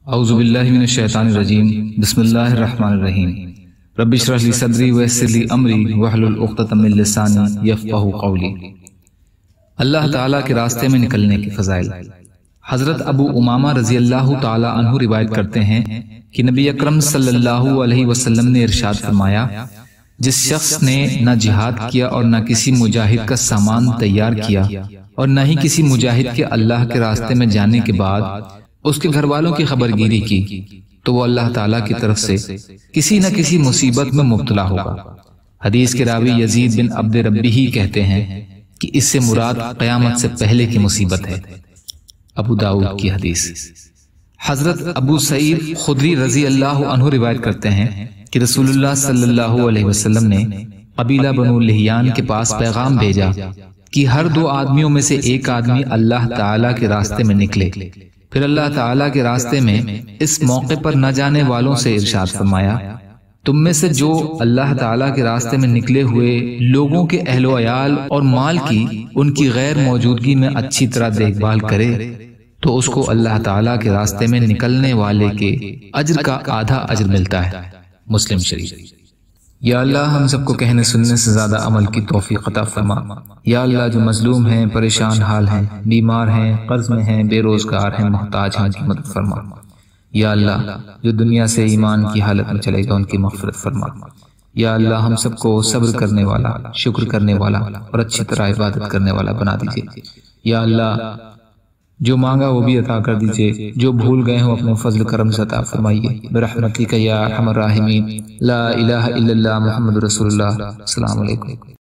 اعوذ باللہ من الشیطان الرجیم بسم اللہ الرحمن الرحیم رب اشرح لی صدری ویسر لی امری واحلل عقدۃ من لسانی یفقہوا قولی۔ اللہ تعالیٰ کے راستے میں نکلنے کے فضائل۔ حضرت ابو امامہ رضی اللہ تعالیٰ عنہ روایت کرتے ہیں کہ نبی اکرم صلی اللہ علیہ وسلم نے ارشاد فرمایا، جس شخص نے نہ جہاد کیا اور نہ کسی مجاہد کا سامان تیار کیا اور نہ ہی کسی مجاہد کے اللہ کے راستے میں جانے کے بعد اس کے گھر والوں کی خبرگیری کی، تو وہ اللہ تعالیٰ کی طرف سے کسی نہ کسی مصیبت میں مبتلا ہوگا۔ حدیث کے راوی یزید بن عبد ربہ کہتے ہیں کہ اس سے مراد قیامت سے پہلے کی مصیبت ہے۔ ابو داؤد کی حدیث۔ حضرت ابو سعید خدری رضی اللہ عنہ روایت کرتے ہیں کہ رسول اللہ صلی اللہ علیہ وسلم نے قبیلہ بنو لحیان کے پاس پیغام بھیجا کہ ہر دو آدمیوں میں سے ایک آدمی اللہ تعالیٰ کے راستے میں نکلے۔ پھر اللہ تعالیٰ کے راستے میں اس موقع پر نہ جانے والوں سے ارشاد فرمایا، تم میں سے جو اللہ تعالیٰ کے راستے میں نکلے ہوئے لوگوں کے اہل و عیال اور مال کی ان کی غیر موجودگی میں اچھی طرح دیکھ بھال کرے تو اس کو اللہ تعالیٰ کے راستے میں نکلنے والے کے اجر کا آدھا اجر ملتا ہے۔ مسلم شریف۔ یا اللہ ہم سب کو کہنے سننے سے زیادہ عمل کی توفیق عطا فرما۔ یا اللہ جو مظلوم ہیں، پریشان حال ہیں، بیمار ہیں، قرض میں ہیں، بے روزگار ہیں، محتاج ہیں، ان کی مدد فرما۔ یا اللہ جو دنیا سے ایمان کی حالت میں چلے گا ان کی مغفرت فرما۔ یا اللہ ہم سب کو صبر کرنے والا، شکر کرنے والا اور اچھی طرح عبادت کرنے والا بنا دیجیے۔ یا اللہ جو مانگا وہ بھی عطا کر دیجئے، جو بھول گئے ہوں اپنے فضل کرم سے عطا فرمائیے برحمتک یا ارحم الراحمین۔ لا الہ الا اللہ محمد رسول اللہ۔ السلام علیکم۔